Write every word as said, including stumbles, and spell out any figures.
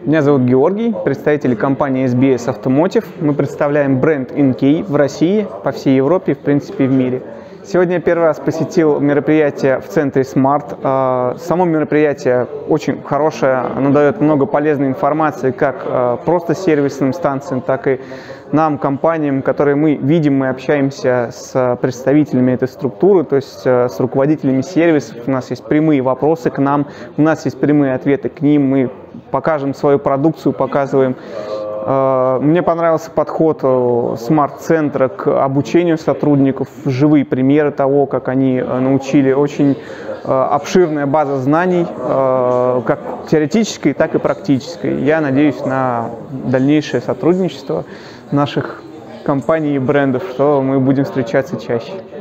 Меня зовут Георгий, представитель компании эс би эс Automotive. Мы представляем бренд эн кей в России, по всей Европе, в принципе, в мире. Сегодня я первый раз посетил мероприятие в центре Smart. Само мероприятие очень хорошее, оно дает много полезной информации, как просто сервисным станциям, так и нам, компаниям, которые мы видим, мы общаемся с представителями этой структуры, то есть с руководителями сервисов. У нас есть прямые вопросы к нам, у нас есть прямые ответы к ним, мы покажем свою продукцию, показываем. Мне понравился подход смарт-центра к обучению сотрудников, живые примеры того, как они научили. Очень обширная база знаний, как теоретической, так и практической. Я надеюсь на дальнейшее сотрудничество наших компаний и брендов, что мы будем встречаться чаще.